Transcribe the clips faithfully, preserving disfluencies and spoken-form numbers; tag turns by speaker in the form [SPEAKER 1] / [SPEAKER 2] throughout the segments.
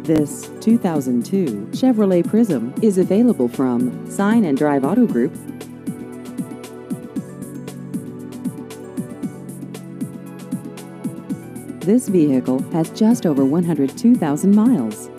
[SPEAKER 1] This two thousand two Chevrolet Prism is available from Sign and Drive Auto Group. This vehicle has just over one hundred two thousand miles.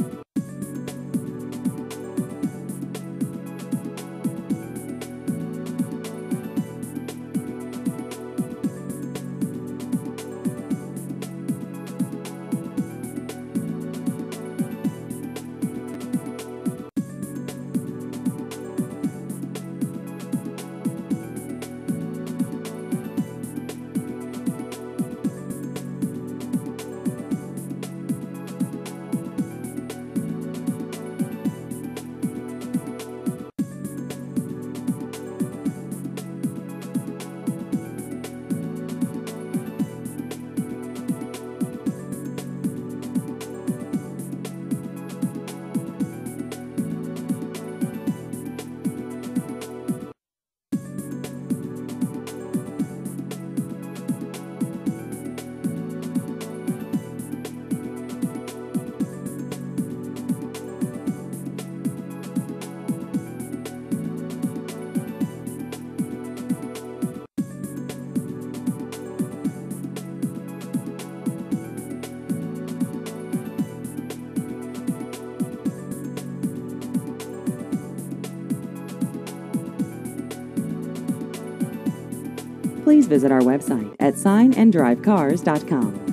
[SPEAKER 1] Please visit our website at sign and drive cars dot com.